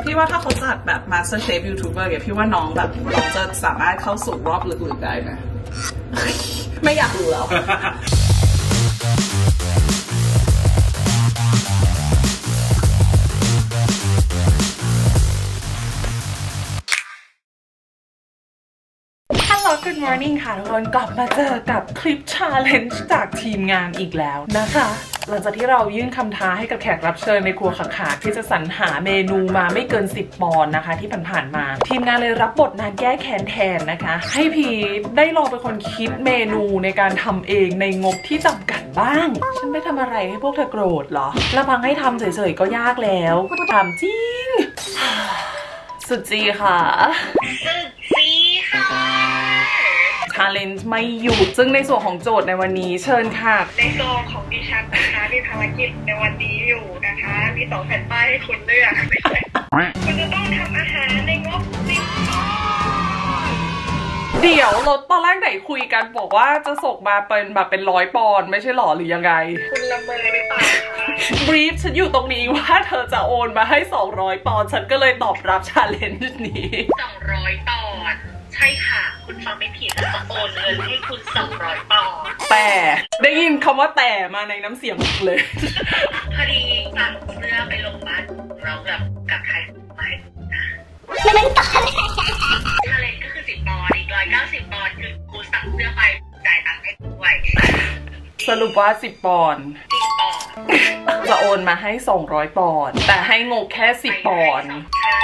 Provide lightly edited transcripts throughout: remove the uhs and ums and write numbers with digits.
พี่ว่าถ้าเขาจัดแบบ Master Chef YouTuber เนี่ยพี่ว่าน้องแบบจะสามารถเข้าสู่รอบลึกๆได้ไหมไม่อยากรู้แล้วGood morning ค่ะทุกคนกลับมาเจอกับคลิป challenge จากทีมงานอีกแล้วนะคะหลังจากที่เรายื่นคำท้าให้กับแขกรับเชิญในครัวขาที่จะสรรหาเมนูมาไม่เกิน10 ปอนด์นะคะที่ผ่านๆมาทีมงานเลยรับบทนางแก้แค้นแทนนะคะให้พีทได้ลองเป็นคนคิดเมนูในการทำเองในงบที่จำกัดบ้างฉันไม่ทำอะไรให้พวกเธอโกรธเหรอละพังให้ทำเฉยๆก็ยากแล้วทำจริงสุดจีค่ะchallenge ไม่หยุดซึ่งในส่วนของโจทย์ในวันนี้เชิญค่ะในโซนของดิฉันนะคะมีภารกิจในวันนี้อยู่นะคะมี2แผ่นป้ายให้คุณเลือกคุณจะต้องทำอาหารในงบ10 ปอนด์เดี๋ยวเราตอนแรกไหนคุยกันบอกว่าจะส่งมาเป็นแบบเป็น100 ปอนด์ไม่ใช่หรอหรือยังไงคุณละเมอหรือเปล่าคะบรีฟฉันอยู่ตรงนี้ว่าเธอจะโอนมาให้200 ปอนด์ฉันก็เลยตอบรับ challenge นี้ 200 ปอนด์ใช่ค่ะคุณฟังไม่ผิดจะโอนเงินให้คุณ200 ปอนด์แต่ได้ยินคำว่าแต่มาในน้ำเสียงเลยพอดีสั่งเสื้อไปลงบ้านเรากับใครมาให้นะไม่ต่อเลยทะเลก็คือ10 ปอนด์อีก190 ปอนด์คือกูสั่งเสื้อไปจ่ายตังค์ให้ด้วยสรุปว่า10 ปอนด์จะโอนมาให้200 ปอนด์แต่ให้งบแค่10 ปอนด์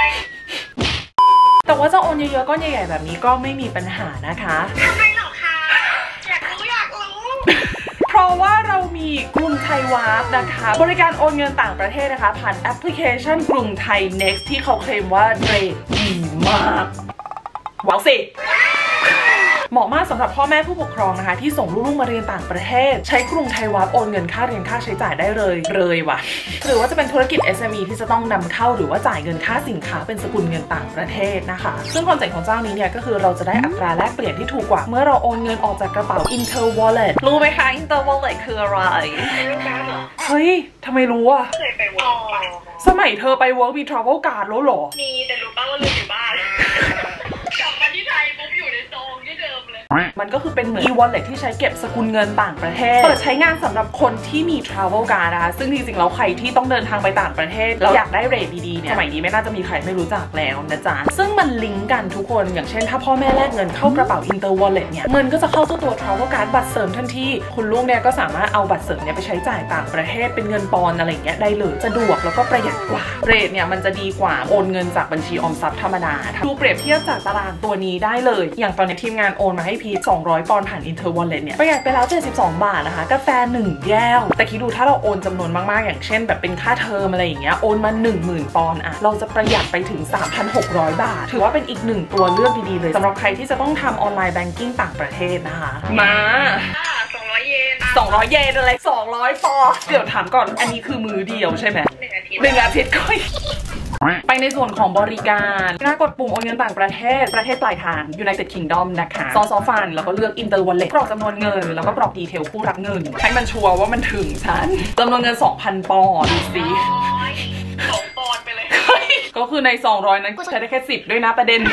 แต่ว่าจะโอนเยอะๆก้อนใหญ่ๆแบบนี้ก็ไม่มีปัญหานะคะทำไมหรอคะอยากรู้เพราะว่าเรามีกรุงไทยวาร์ปนะคะบริการโอนเงินต่างประเทศนะคะผ่านแอปพลิเคชันกรุงไทย Next ที่เขาเคลมว่าเรทดีมากว้าวสิเหมาะมากสำหรับพ่อแม่ผู้ปกครองนะคะที่ส่งลูกๆมาเรียนต่างประเทศใช้กรุงไทยวาร์ปโอนเงินค่าเรียนค่าใช้จ่ายได้เลยว่ะหรือว่าจะเป็นธุรกิจ SME ที่จะต้องนำเข้าหรือว่าจ่ายเงินค่าสินค้าเป็นสกุลเงินต่างประเทศนะคะซึ่งคอนเซ็ปต์ของเจ้านี้เนี่ยก็คือเราจะได้อัตราแลกเปลี่ยนที่ถูกกว่าเมื่อเราโอนเงินออกจากกระเป๋า Inter Wallet รู้ไหมคะ Inter Wallet คืออะไรเฮ้ยทำไมรู้อ่ะเคยไปเวิร์กสมัยเธอไปเวิร์กมี Travel Card แล้วหรอมีแต่รู้ป่ะว่าลืมอยู่บ้านกลับมาที่ไทยปุ๊บอยู่ในซองที่เดิมเลยมันก็คือเป็นเหมือน e-wallet ที่ใช้เก็บสกุลเงินต่างประเทศเปิดใช้งานสำหรับคนที่มี travel card นะคะซึ่งจริงๆแล้วใครที่ต้องเดินทางไปต่างประเทศแล้วอยากได้เรทดีๆเนี่ยสมัยนี้ไม่น่าจะมีใครไม่รู้จักแล้วนะจ๊ะซึ่งมันลิงก์กันทุกคนอย่างเช่นถ้าพ่อแม่แลกเงินเข้ากระเป๋า Inter Wallet เนี่ยเงินก็จะเข้าตัว travel card บัตรเสริมทันทีคุณลูกเนี่ยก็สามารถเอาบัตรเสริมเนี่ยไปใช้จ่ายต่างประเทศเป็นเงินปอนด์อะไรอย่างเงี้ยได้เลยสะดวกแล้วก็ประหยัดกว่าเรทเนี่ยมันจะดีกว่าโอนเงินจากบัญชีออมทรัพย์ธรรมดาดูเปรียบเทียบจากตารางตัวนี้ได้เลยอย่างตอนนี้ทีมงานโอนมาให้พีท200 ปอนด์ผ่าน Inter Wallet เนี่ยประหยัดไปแล้ว72 บาทนะคะกาแฟ1 แก้วแต่คิดดูถ้าเราโอนจำนวนมากๆอย่างเช่นแบบเป็นค่าเทอมอะไรอย่างเงี้ยโอนมา 10,000 ปอนด์อะเราจะประหยัดไปถึง 3,600 บาทถือว่าเป็นอีก1ตัวเลือกดีๆเลยสำหรับใครที่จะต้องทำออนไลน์แบงกิ้งต่างประเทศนะคะมา 200 เยน 200 เยนอะไร200 ปอนด์เดี๋ยวถามก่อนอันนี้คือมือเดียวใช่ไหม1 อาทิตย์ก็ไปในส่วนของบริการหน้ากดปุ่มโอนเงินต่างประเทศปลายทาง United Kingdom นะคะซอฟันแล้วก็เลือก Inter Wallet กรอกจำนวนเงินแล้วก็กรอกดีเทลผู้รับเงินให้มันชัวร์ว่ามันถึงฉันจำนวนเงิน 2,000 ปอนด์ดูสิ 2 ปอนด์ไปเลยก็คือใน200นั้นก็ใช้ได้แค่10ด้วยนะประเด็น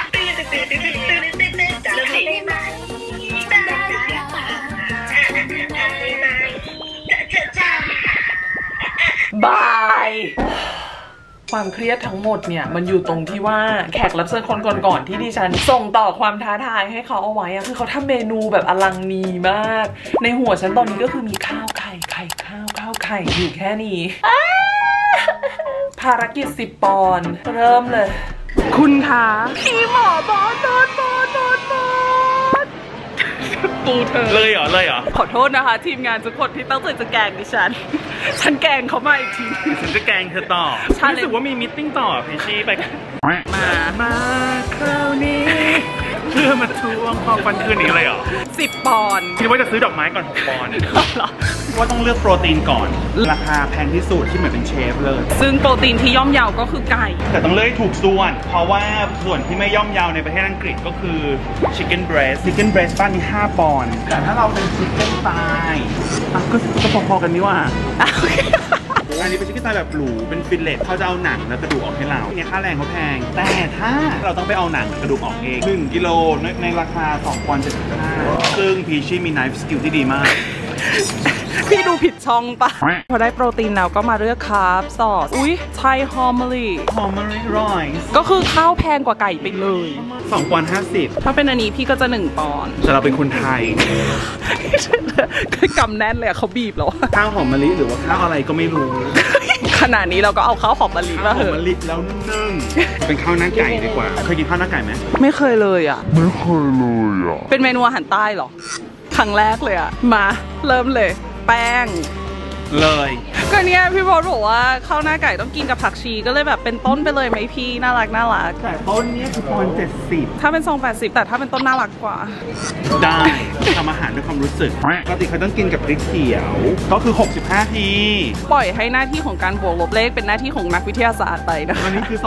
บายความเครียดทั้งหมดเนี่ยมันอยู่ตรงที่ว่าแขกรับเชิญคนก่อนๆที่ดิฉันส่งต่อความท้าทายให้เขาเอาไว้อะคือเขาทำเมนูแบบอลังนีมากในหัวฉันตอนนี้ก็คือมีข้าวไข่อยู่แค่นี้ภารกิจ10 ปอนด์เริ่มเลยคุณคะพี่หมอบอสปูเธอเลยเหรอขอโทษนะคะทีมงานทุกคนที่ตั้งใจจะแกล้งดิฉันแกล้งเขามาอีกทีฉันจะแกล้งเธอต่อรู้สึกว่ามีมิทติ้งต่อพี่ชี้ไปมาคราวนี้เพื่อมาทวงความฟันคืนอีกเลยเหรอ 10 ปอนด์คิดว่าจะซื้อดอกไม้ก่อน6 ปอนด์ว่าต้องเลือกโปรตีนก่อนราคาแพงที่สุดที่เหมือนเป็นเชฟเลยซึ่งโปรตีนที่ย่อมเยาก็คือไก่แต่ต้องเลือกถูกส่วนเพราะว่าส่วนที่ไม่ย่อมเยาในประเทศอังกฤษก็คือ chicken breast บ้านนี้5 ปอนด์แต่ถ้าเราเป็น chicken thigh ก็พอๆกันนี่ว่าอันนี้เป็นชิคกี้พายแบบหรูเป็นฟิลเลตเขาจะเอาหนังและกระดูกออกให้เราเนี่ยค่าแรงเขาแพงแต่ถ้าเราต้องไปเอาหนังกับกระดูกออกเอง1 กิโลในราคา2.75ซึ่งพีชี่มี knife skill ที่ดีมากพี่ดูผิดช่องปะพอได้โปรตีนแล้วก็มาเลือกคาร์บซอสอุ๊ยไทยฮอร์มอรี่ไรซ์ก็คือข้าวแพงกว่าไก่ไปเลย 2.50 ถ้าเป็นอันนี้พี่ก็จะ1 ปอนด์แต่เราเป็นคนไทยคือกำแน่นเลยเขาบีบแล้วข้าวหอมมะลิหรือว่าข้าวอะไรก็ไม่รู้ขนาดนี้เราก็เอาข้าวหอมมะลิมาเหอะหอมมะลิแล้วนึ่งเป็นข้าวหน้าไก่ดีกว่าเคยกินข้าวหน้าไก่ไหมไม่เคยเลยอ่ะเป็นเมนูอาหารใต้หรอครั้งแรกเลยอ่ะมาเริ่มเลยแป้งเลยก็เนี่ยพี่บอสบอกว่าข้าวหน้าไก่ต้องกินกับผักชีก็เลยแบบเป็นต้นไปเลยไหมพี่น่ารักแต่ต้นเนี้ยคือ1.70 ถ้าเป็น2.80แต่ถ้าเป็นต้นน่ารักกว่าได้ทำอาหารด้วยความรู้สึกปกติเขาต้องกินกับพริกเขียวก็คือ65 ทีปล่อยให้หน้าที่ของการบวกลบเลขเป็นหน้าที่ของนักวิทยาศาสตร์ไปนะอันนี้คือ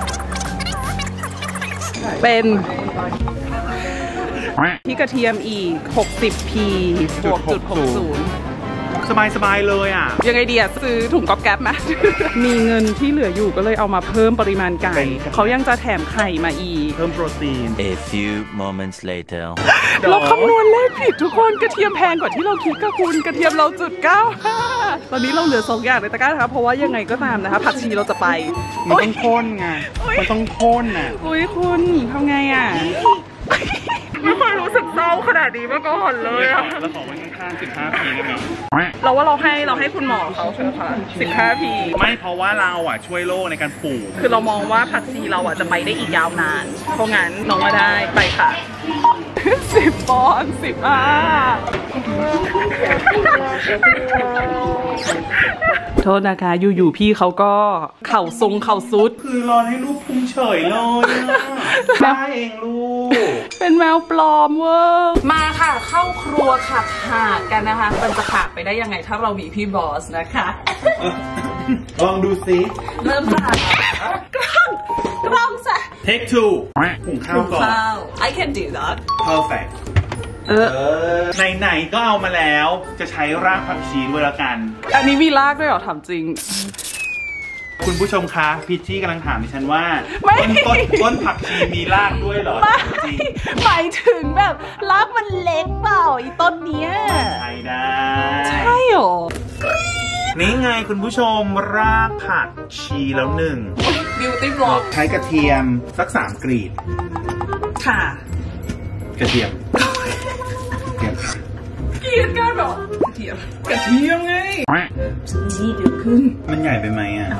เป็นที่กระเทียมอีก60 p บวกจุด60 สบายเลยอ่ะยังไงดีอ่ะซื้อถุงก๊อบแก๊บไหม มีเงินที่เหลืออยู่ก็เลยเอามาเพิ่มปริมาณไก่เขายังจะแถมไข่มาอีกเพิ่มโปรตีน A few moments later เราคำนวณเลขผิดทุกคนกระเทียมแพงกว่าที่เราคิดก็คุณกระเทียมเรา.95ตอนนี้เราเหลือ2 อย่างในตะกร้านะคะเพราะว่ายังไงก็ตามนะคะผักชีเราจะไปมันต้องข้นไงมันต้องข้นน่ะอุ้ยคุณทำไงอ่ะไม่เคยรู้สึกเศร้าขนาดนี้มาก่อนเลยอะแล้วขอไว้ข้างๆ15 ทีได้ไหมเราว่าเราให้คุณหมอเขาใช่ไหมคะ15 ทีไม่เพราะว่าเราอ่ะช่วยโลกในการปลูกคือเรามองว่าผักชีเราอ่ะจะไปได้อีกยาวนานเพราะงั้นน้องมาได้ไปค่ะ10 ปอนด์15โทษนะคะอยู่ๆพี่เขาก็เข่าทรงเข่าซุดคือรอให้ลูกพุงเฉยเลยได้เองลูกเป็นแมวปลอมเวอร์มาค่ะเข้าครัวค่ะขาดกันนะคะมันจะขาดไปได้ยังไงถ้าเรามีพี่บอสนะคะลองดูสิเริ่มค่ะกล้องซะ Take 2หุงข้าวก่อน I can do that perfect ไหนๆก็เอามาแล้วจะใช้รากผักชีด้วยแล้วกันอันนี้มีรากด้วยเหรอถามจริงคุณผู้ชมคะพีชี่กำลังถามดิฉันว่าต้นผักชีมีรากด้วยเหรอจริงหมายถึงแบบรากมันเล็กเปล่าอีต้นเนี้ยใช่ได้ใช่หรอนี่ไงคุณผู้ชมรากผักชีแล้ว1 บิวตี้บล็อกใช้กระเทียมสัก3 กรีดค่ะกระเทียมเกลียดกันหรอกระเทียมไงนี่เดี๋ยวขึ้นมันใหญ่ไปไหมอ่ะ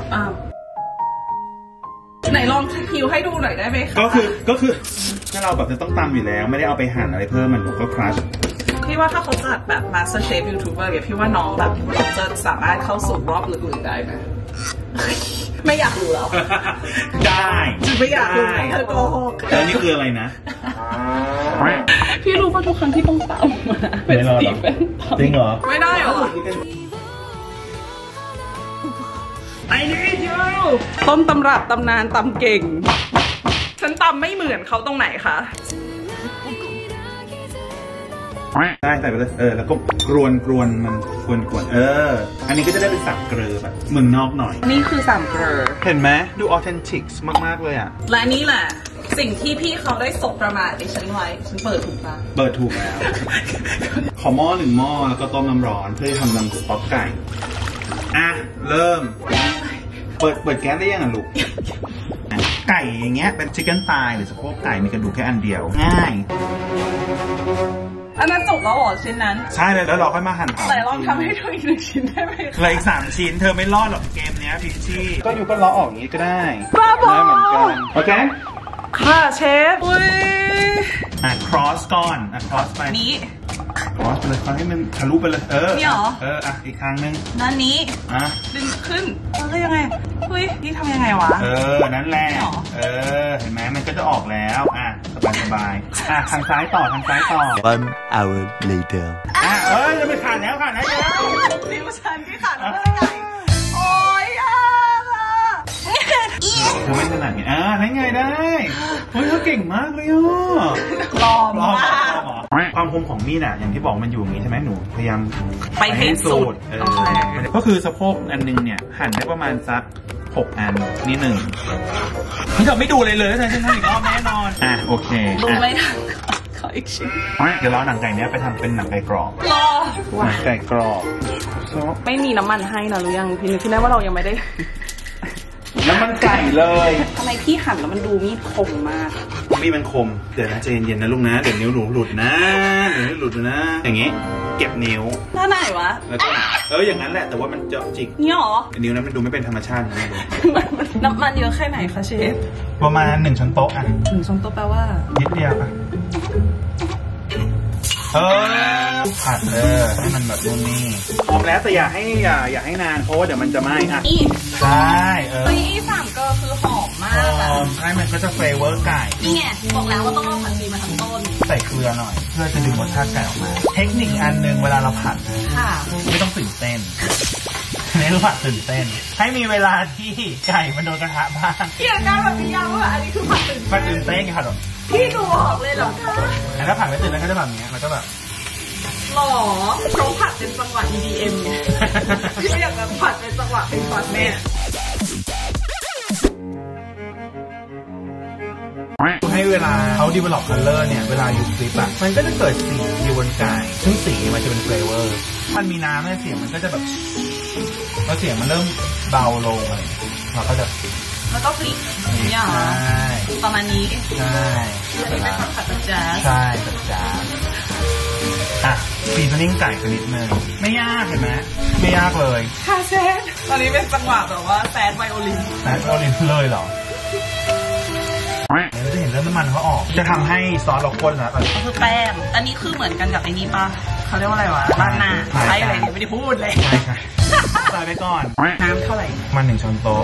ไหนลองคิวให้ดูหน่อยได้ไหมคะก็คือถ้าเราแบบจะต้องตำอยู่แล้วไม่ได้เอาไปหั่นอะไรเพิ่มมันก็ครัชพี่ว่าถ้าเขาจัดแบบ Master Chef YouTuber เนี่ยพี่ว่าน้องแบบจะสามารถเข้าสู่รอบลึกๆได้ไหมไม่อยากรู้แล้วได้ไม่อยากรู้เธอโกหกแล้วนี่คืออะไรนะพี่รู้ว่าทุกครั้งที่ต้องตำมาเป็นสตีเฟนจริงเหรอไม่ได้หรอไอ้นี่เจ้าต้นตำรับตำนานตำเก่งฉันตำไม่เหมือนเขาตรงไหนคะได้ใส่ไปเลยแล้วก็กรวนมันกวนอันนี้ก็จะได้เป็น3 เกลือแบบเมืองนอกหน่อยนี่คือ3 เกลือเห็นไหมดูออเทนติกมากๆเลยอ่ะและนี่แหละสิ่งที่พี่เขาได้สบประมาทดิฉันไว้ฉันเปิดถูกปะเปิดถูกแล้วขอหม้อ1 หม้อแล้วก็ต้มน้ำร้อนเพื่อทำน้ำซุปป๊อปไก่เริ่มเปิดแก๊สได้ยังอ่ะลูกไก่อย่างเงี้ยเป็นชิคเก้นไทหรือสะโพกไก่มีกระดูกแค่อันเดียวง่ายอันนั้นจบแล้วหรอชิ้นนั้นใช่เลยแล้วเราค่อยมาหั่นแต่ลองทำให้ดูอีก1 ชิ้นได้ไหมเลยอีก3 ชิ้นเธอไม่รอดหรอกเกมเนี้ยพีชี่ก็อยู่ก็ล้อออกอย่างนี้ก็ได้บ้าบอเหมือนกันโอเคค่ะเชฟ cross ก่อน cross ไปนี้ cross ไปเลยให้มันทะลุไปเลยนี่หรออีกครั้งนึงนั่นนี้ดึงขึ้นแล้วยังไงนี่ทำยังไงวะนั่นแหละเห็นไหมมันก็จะออกแล้วสบายทางซ้ายต่อ 1 hour later จะไปขาดแล้วเยอะนิ้วฉันที่ขาดแล้วโอ๊ยธอไม่ถนัดไงได้ไงได้เฮ้ยเธอเก่งมากเลยอ่ะปลอมมากความคมของมีดอ่ะอย่างที่บอกมันอยู่อย่างนี้ใช่ไหมหนูพยายามไปให้สุดโอเคก็คือสะโพกอันนึงเนี่ยหั่นได้ประมาณสัก6 อันนี่1นี่เธอไม่ดูเลยฉันทำอีกรอบแน่นอนโอเคดูไม่ทันขออีกชิ้นเดี๋ยวเราหนังไก่เนี้ยไปทำเป็นหนังไก่กรอบรอหนังไก่กรอบไม่มีน้ำมันให้นะรู้ยังพี่นึกได้ว่าเรายังไม่ได้น้ำมันไก่เลยทำไมพี่หั่นแล้วมันดูมีดคมมากมีดมันคมเดี๋ยวนะใจเย็นๆนะลูกนะเดี๋ยวนิ้วหนูหลุดนะเดี๋ยวนิ้วหลุดนะอย่างงี้เก็บนิ้วท่าไหนวะแล้วก็อย่างนั้นแหละแต่ว่ามันจะจิกนี่หรอนิ้วนั้นมันดูไม่เป็นธรรมชาตินะน้ำมันเยอะแค่ไหนคะเชฟประมาณ1 ช้อนโต๊ะ 1 ช้อนโต๊ะแปลว่านิดเดียวผัดให้มันแบบนี่พร้อมแล้วแต่อย่าให้นานเพราะว่าเดี๋ยวมันจะไหม้ใช่ 3 ก็คือหอมมากใช่มันก็จะเฟเวอร์ไก่นี่ไงบอกแล้วว่าต้องเอาผัดซีมาทั้งต้นใส่เกลือหน่อยเพื่อจะดึงรสชาติไก่ออกมาเทคนิคอันนึงเวลาเราผัดไม่ต้องตื่นเต้นเน้นผัดตื่นเต้นให้มีเวลาที่ไก่มันโดนกระทะบ้างเกี่ยวกันแบบนี้ยังว่าอันนี้คือผัดตื่นเต้นค่ะพี่ดูออกเลยเหรอคะแต่ถ้าผัดไม่ตื่นแล้วก็จะแบบนี้มันก็แบบหรอเขาผัดเป็นจังหวะ EDM ไงพี่อยากแบบผัดเป็นจังหวะเป็นช็อตแม่ให้เวลาเขา develop color เนี่ยเวลาอยู่คลิปอะมันก็จะเกิดสีอยู่บนไก่ซึ่งสีมันจะเป็น flavor มันมีน้ำเนี่ยเสียงมันก็จะแบบพอเสียงมันเริ่มเบาลงอะไรเราก็จะแล้วก็พลิกอย่างนี้เหรอประมาณนี้ใช่อันนี้เป็นผัดจ๊าใช่ผัดจ๊าซีซันนิ่งไก่ชนิดนึงไม่ยากเห็นไหมไม่ยากเลยค่ะเชฟตอนนี้เป็นจังหวะแบบว่าแซดไวโอลินเลยเหรอจะเห็นเริ่มน้ำมันเขาออกจะทำให้ซอสเราข้นแล้วก็คือแป้งอันนี้คือเหมือนกันกับไอ้นี่ป่ะเขาเรียกว่าอะไรวะราดหน้าใช่อะไรไม่ได้พูดเลยใช่ใส่ไปก่อนน้ำเท่าไหร่มัน1 ช้อนโต๊ะ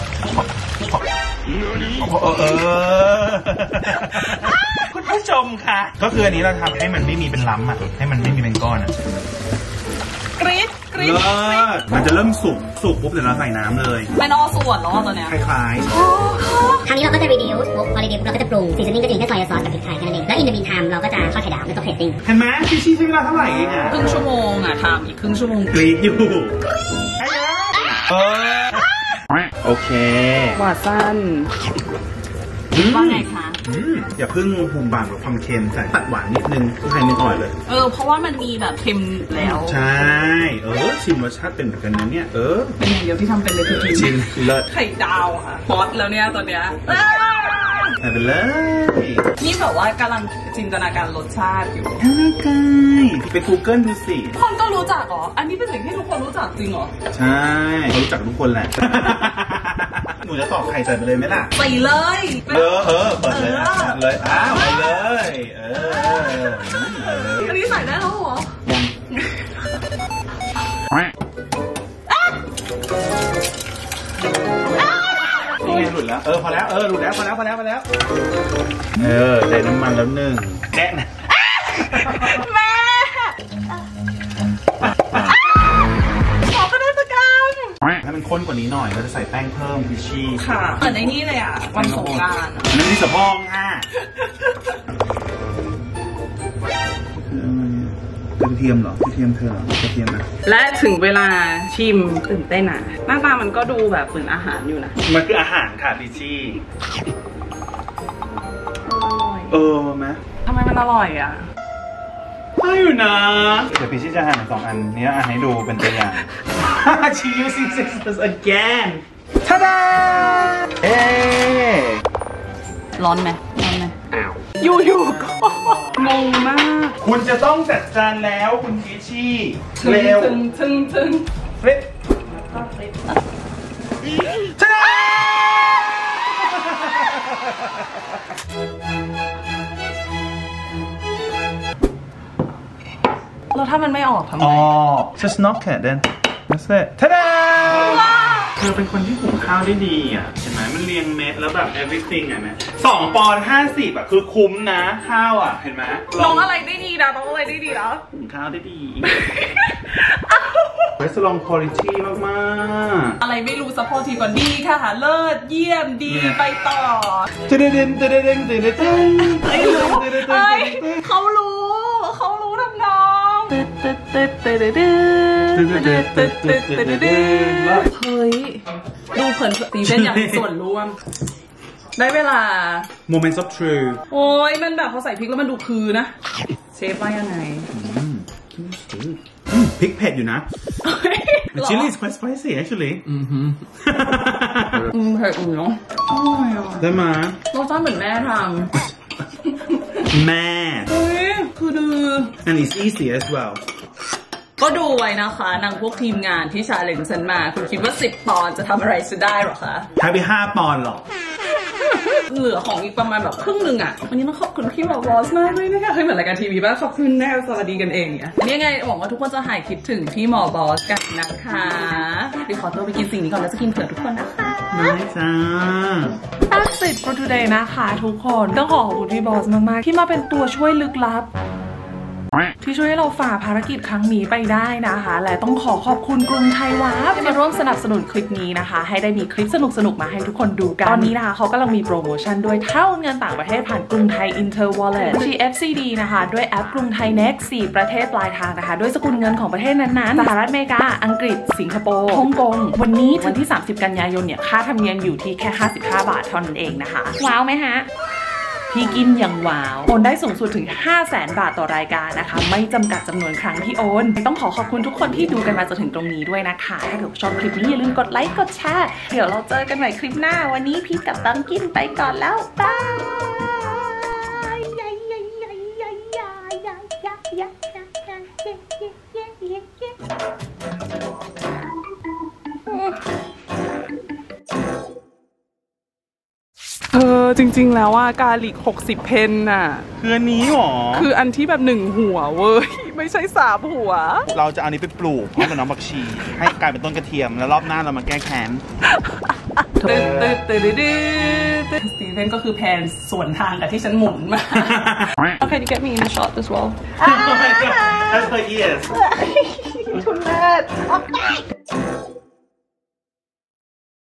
คุณผู้ชมค่ะก็คืออันนี้เราทำให้มันไม่มีเป็นล้ำให้มันไม่มีเป็นก้อนกรี๊ดมันจะเริ่มสุกปุ๊บเดี๋ยวเราใส่น้ำเลยไม่นอส่วนหรอตอนเนี้ยคล้ายๆครั้งนี้เราก็จะ reduce พอ reduce เราก็จะปรุงซีซันนิ่งก็จะมีแค่ซอยซอสกับพริกไทยแค่นั้นเองแล้ว in the meantime เราก็จะทอดไข่ดาวแล้วก็เพลตติ้งเห็นไหมพี่ชี้ใช้เวลาเท่าไหร่เองครึ่งชั่วโมงทำอีกครึ่งชั่วโมงกรี๊ดอยู่โอเคหวานสั้นว่าไงคะอย่าเพิ่งหุงบางกับความเค็มใส่ตัดหวานนิดนึงให้นิดอ่อยเลยเพราะว่ามันมีแบบเค็มแล้วใช่ชิมรสชาติเป็นแบบกันนะเนี่ยเป็นอย่างเดียวที่ทำเป็นเลยคือชิมเลิศไข่ดาวค่ะฮอตแล้วเนี่ยตอนเนี้ยใส่ไปเลยนี่แบบว่ากำลังจินตนาการรสชาติอยู่ใช่ไป Google ดูสิคนก็รู้จักเหรออันนี้เป็นสิ่งที่ทุกคนรู้จักจริงเหรอใช่เขารู้จักทุกคนแหละหนูจะตอกไข่ใส่ไปเลยไหมล่ะใส่เลยเปิดเลยไปเลยอันนี้ใส่ได้แล้วเหรอนี่หลุดแล้วพอแล้วหลุดแล้วพอแล้วได้น้ำมันแล้ว1แกะนะแม่ขอพนักงานถ้ามันข้นกว่านี้หน่อยเราจะใส่แป้งเพิ่มพิชชี่ค่ะเหมือนในนี้เลยวันสงกรานต์นั่นที่สะพองกระเทียมเหรอกระเทียมเธอเหรอกระเทียมนะและถึงเวลาชิมตื่นเต้นหน้าตามันก็ดูแบบเหมือนอาหารอยู่นะมันคืออาหารค่ะพิชชี่ไหมทำไมมันอร่อยได้อยู่นะเดี๋ยวพิชชี่จะหั่น2 อันนี้ให้ดูเป็นตัวอย่าง She using scissors again ทาดาร้อนไหมอยู่ก็งงมากคุณจะต้องจัดจานแล้วคุณพิชชี่เร็วถึงฟลิปทาดาแล้วถ้ามันไม่ออกทำไง just knock it then that's it ทาดาเธอเป็นคนที่หุงข้าวได้ดีเห็นไหมมันเรียงเม็ดแล้วแบบ everything อ่ะนะ2 ปอนด์ 50อ่ะคือคุ้มนะข้าวอ่ะเห็นไหมน้องอะไรได้ดีนะน้องอะไรได้ดีนะข้าวได้ดีเรสลองคุณภาพมากๆอะไรไม่รู้ซัพพอร์ตทีก่อนดีค่ะเลิศเยี่ยมดีไปต่อเต้นเต้นเต้นเต้นเต้นเต้นเขารู้ทำนองเฮ้ยดูเผินตีเป็นอย่างส่วนร่วมได้เวลา Moments of Truth โอ้ยมันแบบพอใส่พริกแล้วมันดูคือนะเชฟว่ายังไงพริกเผ็ดอยู่นะ The chili is quite spicy actually เผ็ดอยู่เนาะได้มารสชาติเหมือนแม่ทำแม่คือดื้อ and it's easy as well ก็ดูไว้นะคะนางพวกทีมงานที่ชาเลนจ์ฉันมาคุณคิดว่า10 ปอนด์จะทำอะไรฉันได้หรอคะใช้ไป5 ปอนด์หรอเหลือของอีกประมาณแบบครึ่งหนึ่งอ่ะวันนี้ต้องขอบคุณพี่บอสมากเลยนะคะเหมือนรายการทีวีป่ะขอบคุณแน่สวัสดีกันเองเนี่ยนี่ไงหวังว่าทุกคนจะหายคิดถึงพี่หมอบอสกันนะคะเดี๋ยวขอตัวไปกินสิ่งนี้ก่อนแล้วจะกินเผื่อทุกคนนะคะได้จ้า That's it for today นะคะทุกคนต้องขอบคุณพี่บอสมากๆที่มาเป็นตัวช่วยลึกลับที่ช่วยให้เราฝ่าภารกิจครั้งนี้ไปได้นะคะและต้องขอบคุณกรุงไทยวาร์ปที่มาร่วมสนับสนุนคลิปนี้นะคะให้ได้มีคลิปสนุกๆมาให้ทุกคนดูกันตอนนี้นะคะเขากำลังมีโปรโมชั่นด้วยเท่าเงินต่างประเทศผ่านกรุงไทย Inter Wallet GFCD นะคะด้วยแอปกรุงไทย Next 4 ประเทศปลายทางนะคะด้วยสกุลเงินของประเทศนั้นๆสหรัฐอเมริกาอังกฤษสิงคโปร์ฮ่องกงวันนี้วันที่30 กันยายนเนี่ยค่าธรรมเนียมอยู่ที่แค่55 บาทเท่านั้นเองนะคะว้าวไหมฮะพี่กินอย่างว้าวโอนได้สูงสุดถึง 500,000 บาทต่อรายการนะคะไม่จำกัดจำนวนครั้งที่โอนต้องขอบคุณทุกคนที่ดูกันมาจนถึงตรงนี้ด้วยนะคะถ้าเกิดชอบคลิปนี้อย่าลืมกดไลค์กดแชร์เดี๋ยวเราเจอกันใหม่คลิปหน้าวันนี้พี่กับตังกินไปก่อนแล้วบายจริงๆแล้วว่ากาลิก60 เพนน่ะคืออันนี้หรอคืออันที่แบบ1 หัวเว้ยไม่ใช่3 หัวเราจะเอานี้ไปปลูกพร้อมกับน้องผักชีให้กลายเป็นต้นกระเทียมแล้วรอบหน้าเรามาแก้แค้นสตีเฟนก็คือแพนส่วนทางกับที่ฉันหมุนมา Okay, you get me in the shot as well. That's like yes. ทุเรศ